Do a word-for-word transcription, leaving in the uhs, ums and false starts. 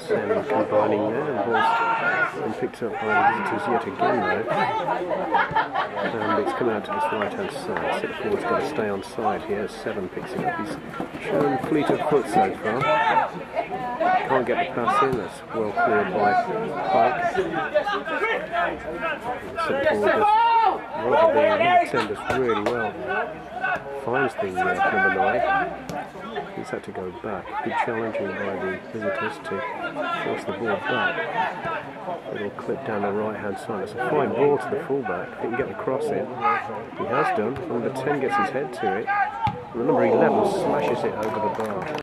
Sam combining there, and ball's been picked up by the visitors yet again though. And it's come out to this right hand side. Centre forward's got to stay on side here. Seven picks it up. He's shown fleet of foot so far. Can't get the pass in, that's well cleared by Pike. Centre forward does rather being defenders really well. Finds the uh, number nine. He's had to go back. Good challenging by the visitors to force the ball back. Little clip down the right hand side. It's a fine ball to the fullback. If he can get the cross in. He has done. Number ten gets his head to it. And the number eleven smashes it over the bar.